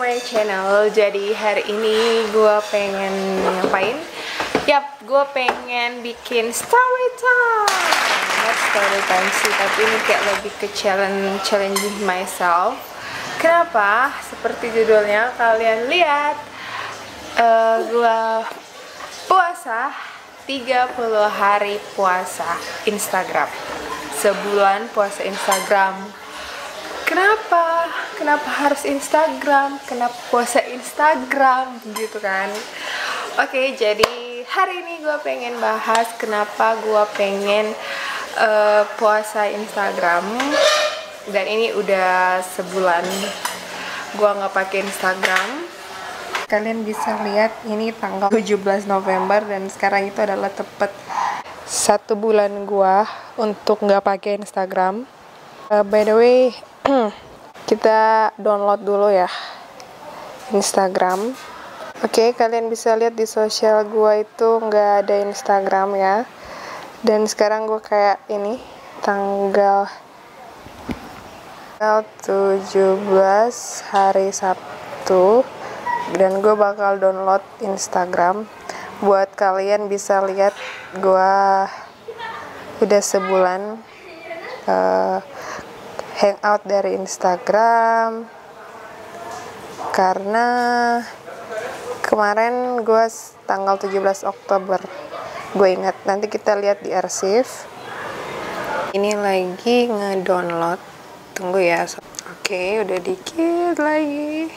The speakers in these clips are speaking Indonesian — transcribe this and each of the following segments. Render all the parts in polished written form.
my channel. Jadi hari ini gue pengen ngapain? Yap, gue pengen bikin story time. Not story time sih, tapi ini kayak lebih ke challenging myself. Kenapa? Seperti judulnya kalian lihat, gue puasa 30 hari puasa Instagram. Sebulan puasa Instagram. Kenapa harus Instagram? Kenapa puasa Instagram gitu kan? Oke, jadi hari ini gue pengen bahas kenapa gue pengen puasa Instagram. Dan ini udah sebulan gue nggak pakai Instagram. Kalian bisa lihat ini tanggal 17 November dan sekarang itu adalah tepat 1 bulan gue untuk nggak pakai Instagram. By the way, kita download dulu ya Instagram. Oke, kalian bisa lihat di sosial gue itu nggak ada Instagram ya. Dan sekarang gue kayak ini tanggal 17 hari Sabtu, dan gue bakal download Instagram buat kalian bisa lihat gue udah sebulan hangout dari Instagram, karena kemarin gue tanggal 17 Oktober, gue ingat, nanti kita lihat di arsip. Ini lagi ngedownload, tunggu ya. Oke, udah dikit lagi.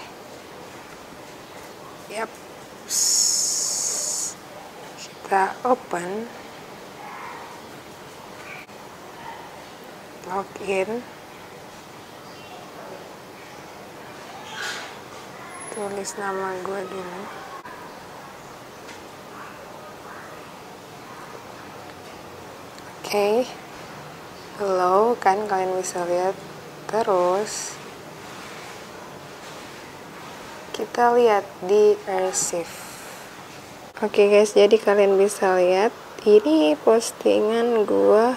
Yap, kita open, login, tulis nama gue dulu. Oke, hello, kan kalian bisa lihat. Terus kita lihat di arsip. Oke guys, jadi kalian bisa lihat ini postingan gue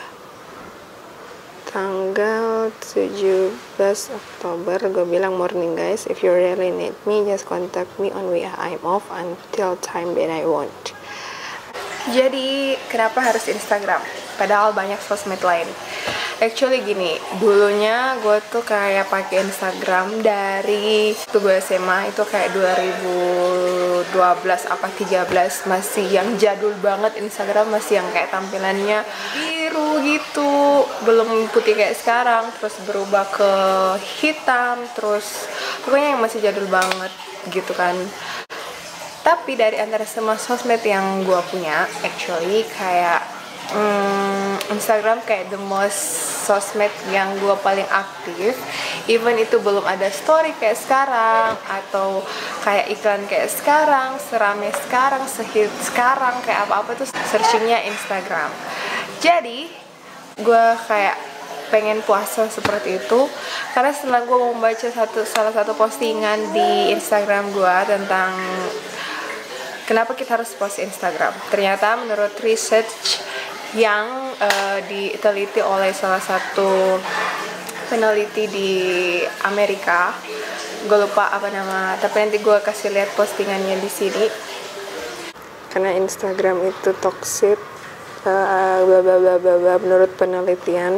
tanggal 17 Oktober. Gue bilang, morning guys, if you really need me just contact me on WA. I'm off until time that I want. Jadi kenapa harus Instagram? Padahal banyak sosmed lain. Actually gini, dulunya gue tuh kayak pakai Instagram dari tuh gue SMA, itu kayak 2012 apa 13, masih yang jadul banget Instagram, masih yang kayak tampilannya biru gitu, belum putih kayak sekarang, terus berubah ke hitam, terus pokoknya yang masih jadul banget gitu kan. Tapi dari antara semua sosmed yang gue punya, actually kayak Instagram kayak the most sosmed yang gue paling aktif. Even itu belum ada story kayak sekarang, atau kayak iklan kayak sekarang, serame sekarang, sehit sekarang, kayak apa-apa tuh searchingnya Instagram. Jadi gue kayak pengen puasa seperti itu, karena setelah gue membaca salah satu postingan di Instagram gue tentang kenapa kita harus post Instagram. Ternyata menurut research yang diteliti oleh salah satu peneliti di Amerika, gue lupa apa nama, tapi nanti gue kasih lihat postingannya di sini. Karena Instagram itu toxic, bla bla bla bla bla, menurut penelitian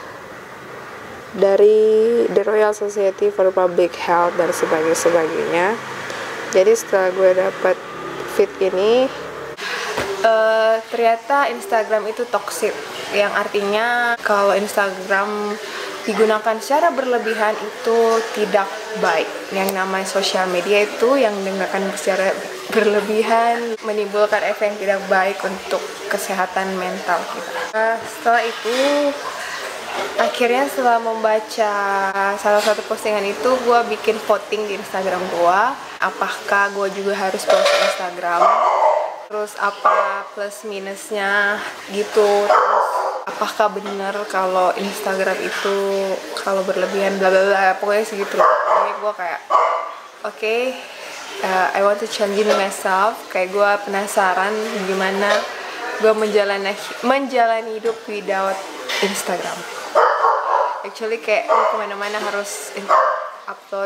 dari The Royal Society for Public Health dan sebagainya. Jadi setelah gue dapat feed ini, ternyata Instagram itu toxic, yang artinya kalau Instagram digunakan secara berlebihan itu tidak baik. Yang namanya sosial media itu yang digunakan secara berlebihan menimbulkan efek yang tidak baik untuk kesehatan mental kita. Setelah itu, akhirnya setelah membaca salah satu postingan itu, gue bikin voting di Instagram gue, apakah gue juga harus post Instagram, terus apa plus minusnya gitu, terus apakah benar kalau Instagram itu kalau berlebihan bla bla bla, pokoknya segitu loh. Jadi gue kayak oke, I want to change myself, kayak gue penasaran gimana gue menjalani hidup without Instagram. Actually kayak kemana-mana harus upload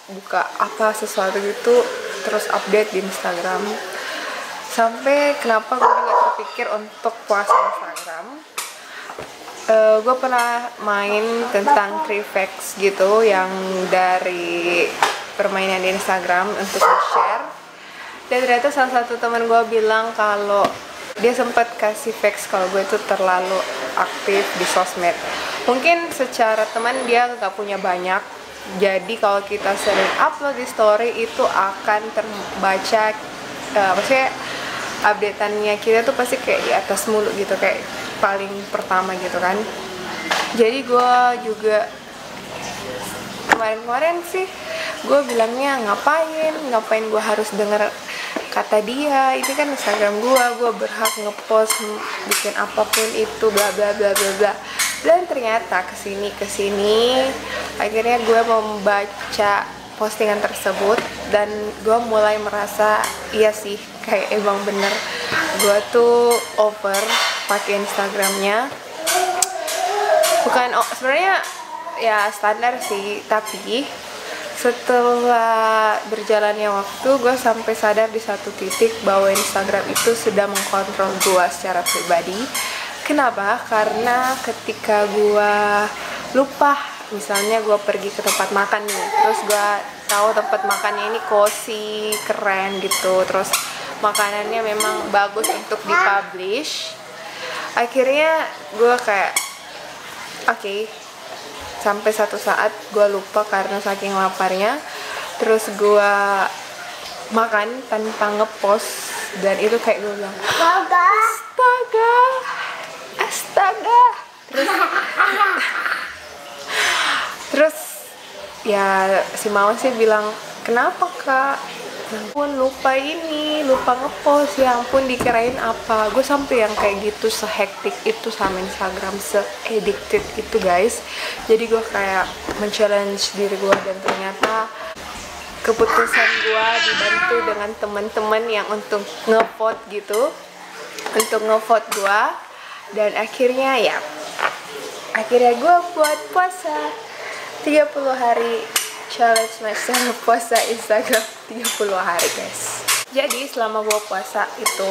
buka apa sesuatu gitu terus update di Instagram. Sampai kenapa gue juga terpikir untuk puasa Instagram. Gue pernah main tentang 3 facts gitu yang dari permainan di Instagram untuk share, dan ternyata salah satu teman gue bilang kalau dia sempat kasih facts kalau gue itu terlalu aktif di sosmed. Mungkin secara teman dia gak punya banyak, jadi kalau kita sering upload di story itu akan terbaca, maksudnya updateannya kita tuh pasti kayak di atas mulu gitu, kayak paling pertama gitu kan. Jadi gue juga kemarin sih gue bilangnya ngapain gue harus denger kata dia, ini kan Instagram gue berhak ngepost bikin apapun itu bla bla bla bla bla. Dan ternyata kesini akhirnya gue membaca postingan tersebut dan gue mulai merasa iya sih, kayak emang bener gue tuh over pakai Instagramnya. Bukan sebenarnya ya standar sih, tapi setelah berjalannya waktu gue sampai sadar di satu titik bahwa Instagram itu sudah mengkontrol gue secara pribadi. Kenapa? Karena ketika gue lupa, misalnya gue pergi ke tempat makan nih, terus gue tahu tempat makannya ini cozy, keren gitu, terus makanannya memang bagus untuk dipublish, akhirnya gue kayak oke. Sampai satu saat gue lupa karena saking laparnya, terus gue makan tanpa ngepost, dan itu kayak gue bilang astaga. Terus ya si Mama sih bilang, kenapa kak? Pun lupa ngepost, ya ampun dikirain apa. Gue sampai yang kayak gitu, sehektik itu sama Instagram, se-addicted itu guys. Jadi gue kayak men-challenge diri gue, dan ternyata keputusan gue dibantu dengan teman-teman yang untuk nge-vote gitu, untuk nge-vote gue, dan akhirnya gue buat puasa 30 hari, challenge myself puasa Instagram 30 hari guys. Jadi selama gue puasa itu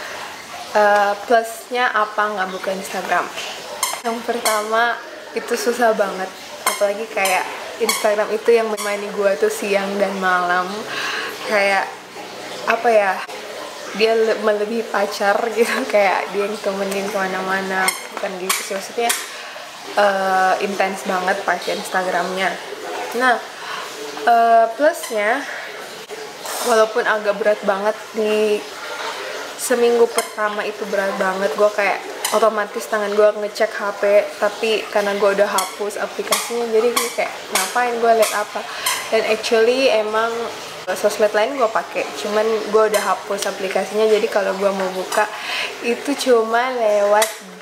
plusnya apa nggak buka Instagram? Yang pertama itu susah banget, apalagi kayak Instagram itu yang menemani gue tuh siang dan malam, kayak apa ya, dia melebihi pacar gitu, kayak dia yang temenin kemana-mana, bukan gitu sih, maksudnya intens banget pakai Instagramnya. Nah plusnya, walaupun agak berat banget di seminggu pertama itu berat banget, gue kayak otomatis tangan gue ngecek HP, tapi karena gue udah hapus aplikasinya, jadi gue kayak ngapain gue liat apa. Dan actually emang sosmed lain gue pakai, cuman gue udah hapus aplikasinya, jadi kalau gue mau buka itu cuma lewat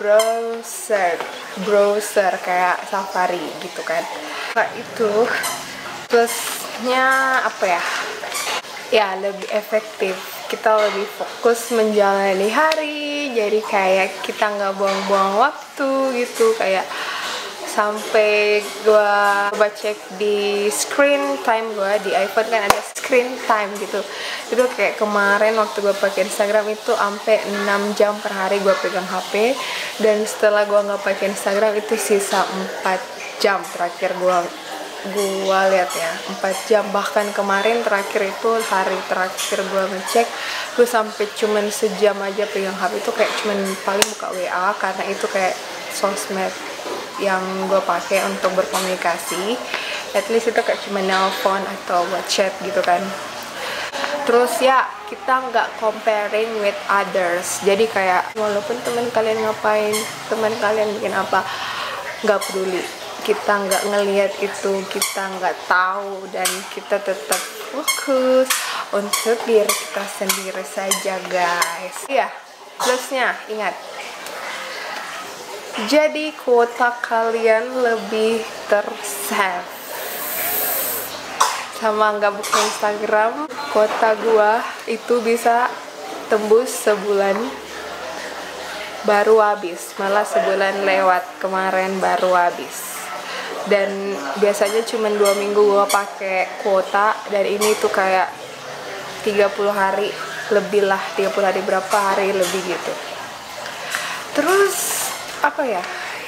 browser kayak Safari gitu kan. Nah itu plusnya apa ya, lebih efektif, kita lebih fokus menjalani hari, jadi kayak kita nggak buang-buang waktu gitu. Kayak sampai gue coba cek di screen time gue di iPhone kan ada screen time gitu, itu kayak kemarin waktu gue pakai Instagram itu sampai 6 jam per hari gue pegang HP, dan setelah gue nggak pakai Instagram itu sisa 4 jam terakhir gue lihat ya, 4 jam. Bahkan kemarin terakhir itu hari terakhir gue ngecek, gue sampai cuman sejam aja pegang HP, itu kayak cuman paling buka WA, karena itu kayak sosmed yang gue pakai untuk berkomunikasi, at least itu kayak cuma nelpon atau buat chat gitu kan. Terus ya kita nggak comparing with others, jadi kayak walaupun teman kalian ngapain, teman kalian bikin apa, nggak peduli, kita nggak ngelihat itu, kita nggak tahu, dan kita tetap fokus untuk diri kita sendiri saja guys. Iya, plusnya ingat, jadi kuota kalian lebih tersave. Sama nggak buka Instagram, kuota gua itu bisa tembus sebulan baru habis, malah sebulan lewat kemarin baru habis. dan biasanya cuma 2 minggu gue pakai kuota, dan ini tuh kayak 30 hari lebih lah, 30 hari berapa hari lebih gitu. Terus apa ya,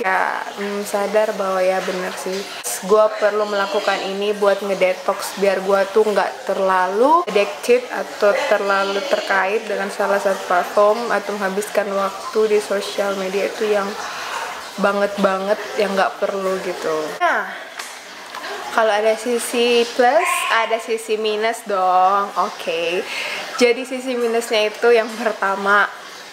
sadar bahwa ya bener sih, gue perlu melakukan ini buat ngedetox biar gue tuh nggak terlalu addicted atau terlalu terkait dengan salah satu platform atau menghabiskan waktu di sosial media itu yang banget yang nggak perlu gitu. Nah, kalau ada sisi plus, ada sisi minus dong. Oke. Jadi sisi minusnya itu yang pertama,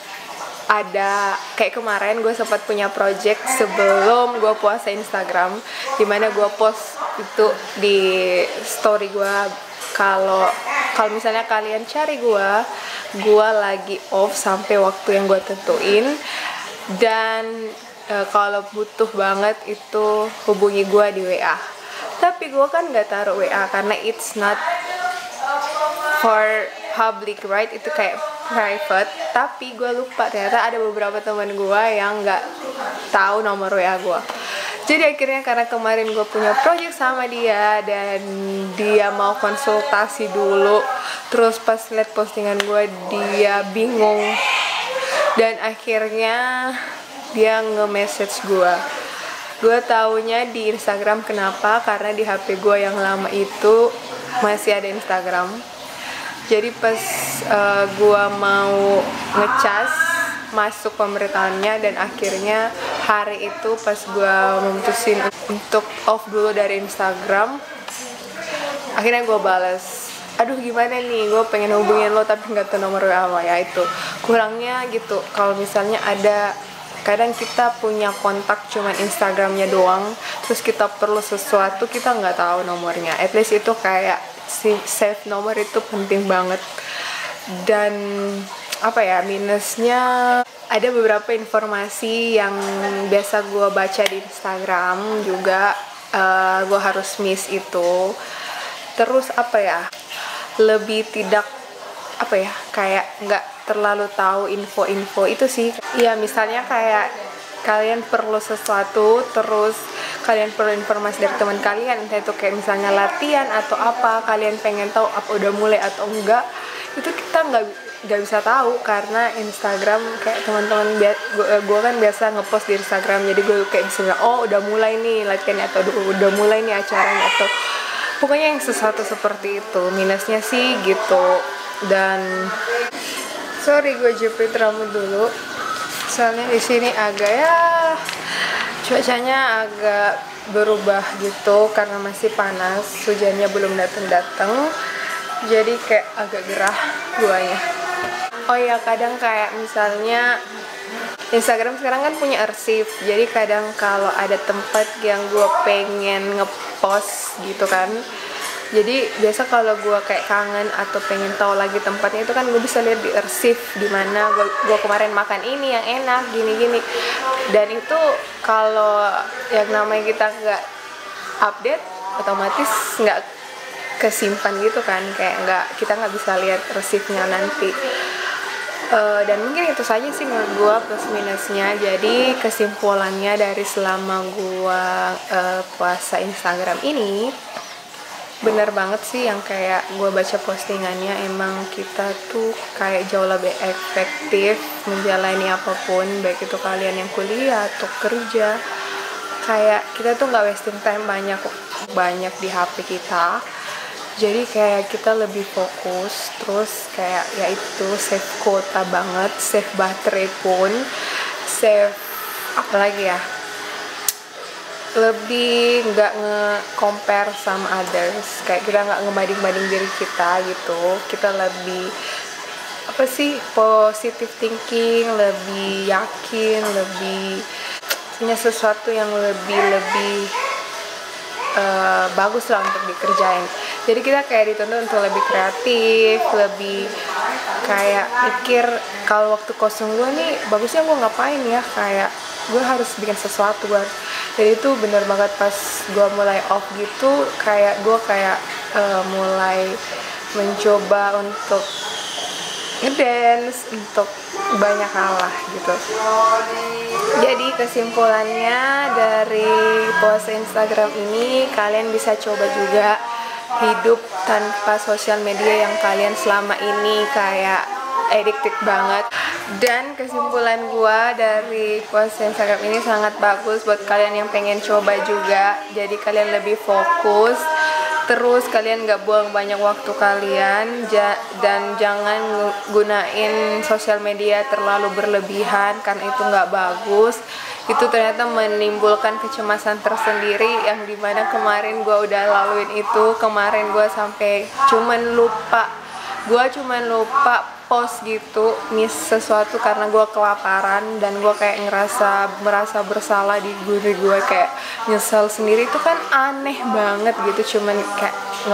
ada kayak kemarin gue sempat punya project sebelum gue puasa Instagram, dimana gue post itu di story gue kalau misalnya kalian cari gue lagi off sampai waktu yang gue tentuin, dan kalau butuh banget itu hubungi gue di WA. Tapi gue kan nggak taruh WA karena it's not for public, right? Itu kayak private. Tapi gue lupa, ternyata ada beberapa teman gue yang nggak tahu nomor WA gue. Jadi akhirnya karena kemarin gue punya project sama dia dan dia mau konsultasi dulu, terus pas liat postingan gue dia bingung, dan akhirnya dia nge-message gue. Gue taunya di Instagram. Kenapa? Karena di HP gue yang lama itu masih ada Instagram. Jadi pas gue mau ngecas, masuk pemberitahuannya, dan akhirnya hari itu pas gue memutusin untuk off dulu dari Instagram, akhirnya gue balas, aduh gimana nih, gue pengen hubungin lo tapi nggak tahu nomor WA. Ya itu kurangnya gitu. Kalau misalnya ada, kadang kita punya kontak cuman Instagramnya doang, terus kita perlu sesuatu kita nggak tahu nomornya. At least itu kayak save nomor itu penting banget. Dan apa ya, minusnya ada beberapa informasi yang biasa gue baca di Instagram juga gue harus miss itu. Terus apa ya, lebih tidak apa ya, kayak nggak terlalu tahu info-info itu sih. Ya misalnya kayak kalian perlu sesuatu, terus kalian perlu informasi dari teman kalian, entah itu kayak misalnya latihan atau apa, kalian pengen tahu apa udah mulai atau enggak, itu kita nggak bisa tahu karena Instagram kayak teman-teman gue kan biasa ngepost di Instagram, jadi gue kayak bisa bilang, oh udah mulai nih latihannya, atau udah mulai nih acaranya, atau pokoknya yang sesuatu seperti itu. Minusnya sih gitu. Dan sorry gue jepit rambut dulu, soalnya di sini agak ya cuacanya agak berubah gitu karena masih panas, hujannya belum datang, jadi kayak agak gerah guanya. Oh ya, kadang kayak misalnya Instagram sekarang kan punya arsip, jadi kadang kalau ada tempat yang gue pengen ngepost gitu kan, jadi biasa kalau gue kayak kangen atau pengen tahu lagi tempatnya itu kan gue bisa lihat di arsip di mana gue kemarin makan ini yang enak gini. Dan itu kalau yang namanya kita nggak update, otomatis nggak kesimpan gitu kan, kayak kita nggak bisa lihat arsipnya nanti. Dan mungkin itu saja sih menurut gue plus minusnya. Jadi kesimpulannya dari selama gue puasa Instagram ini, bener banget sih yang kayak gue baca postingannya, emang kita tuh kayak jauh lebih efektif menjalani apapun, baik itu kalian yang kuliah atau kerja. Kayak kita tuh nggak wasting time banyak di HP kita, jadi kayak kita lebih fokus. Terus kayak ya itu save kuota banget, save baterai pun, save apalagi ya, lebih nggak nge-compare sama others, kayak kita nggak ngebanding-banding diri kita gitu. Kita lebih apa sih, positive thinking, lebih yakin, lebih punya sesuatu yang lebih bagus lah untuk dikerjain. Jadi kita kayak dituntut untuk lebih kreatif, lebih kayak mikir kalau waktu kosong gue nih bagusnya gue ngapain ya, kayak gue harus bikin sesuatu gue. Jadi itu bener banget pas gue mulai off gitu, kayak gue mulai mencoba untuk ngedance, untuk banyak hal lah gitu. Jadi kesimpulannya dari post Instagram ini, kalian bisa coba juga hidup tanpa sosial media yang kalian selama ini kayak addicted banget. Dan kesimpulan gua dari post Instagram ini sangat bagus buat kalian yang pengen coba juga. Jadi kalian lebih fokus, terus kalian gak buang banyak waktu kalian, dan jangan gunain sosial media terlalu berlebihan karena itu gak bagus. Itu ternyata menimbulkan kecemasan tersendiri, yang dimana kemarin gue udah laluin itu. Kemarin gue sampai cuman lupa post gitu, miss sesuatu karena gue kelaparan, dan gue kayak merasa bersalah di diri gue, kayak nyesel sendiri. Itu kan aneh banget gitu, cuman kayak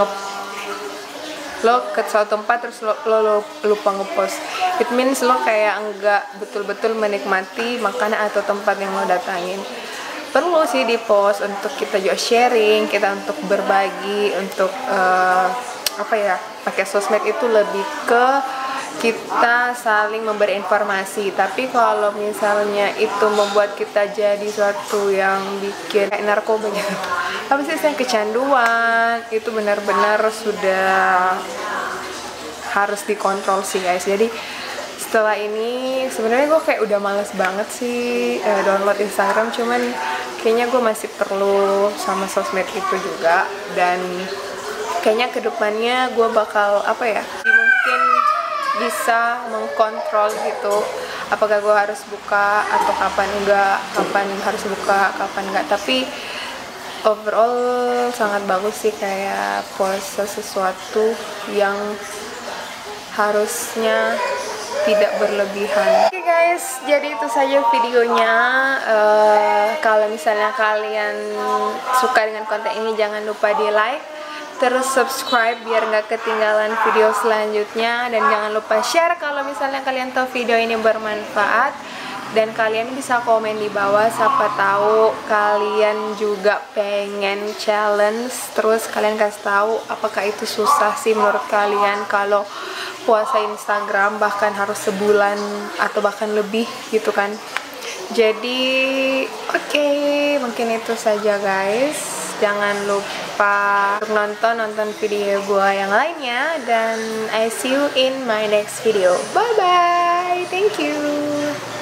lo ke suatu tempat terus lo lupa ngepost. It means lo kayak enggak betul-betul menikmati makanan atau tempat yang lo datangin. Perlu sih di post untuk kita juga sharing, kita untuk berbagi, untuk pakai sosmed itu lebih ke kita saling memberi informasi. Tapi kalau misalnya itu membuat kita jadi suatu yang bikin kayak narkoba gitu, apa sih yang kecanduan, itu benar-benar sudah harus dikontrol sih guys. Jadi setelah ini sebenarnya gue kayak udah males banget sih download Instagram, cuman kayaknya gue masih perlu sama sosmed itu juga. Dan kayaknya kedepannya gue bakal mungkin bisa mengkontrol gitu, apakah gue harus buka atau kapan enggak, kapan harus buka kapan enggak. Tapi overall sangat bagus sih, kayak post sesuatu yang harusnya tidak berlebihan. Oke guys, jadi itu saja videonya. Kalau misalnya kalian suka dengan konten ini, jangan lupa di like, terus subscribe biar nggak ketinggalan video selanjutnya, dan jangan lupa share kalau misalnya kalian tahu video ini bermanfaat. Dan kalian bisa komen di bawah, siapa tahu kalian juga pengen challenge, terus kalian kasih tahu apakah itu susah sih menurut kalian kalau puasa Instagram, bahkan harus sebulan atau bahkan lebih gitu kan. Jadi oke, mungkin itu saja guys. Jangan lupa untuk nonton video gue yang lainnya, dan I see you in my next video. Bye bye, thank you.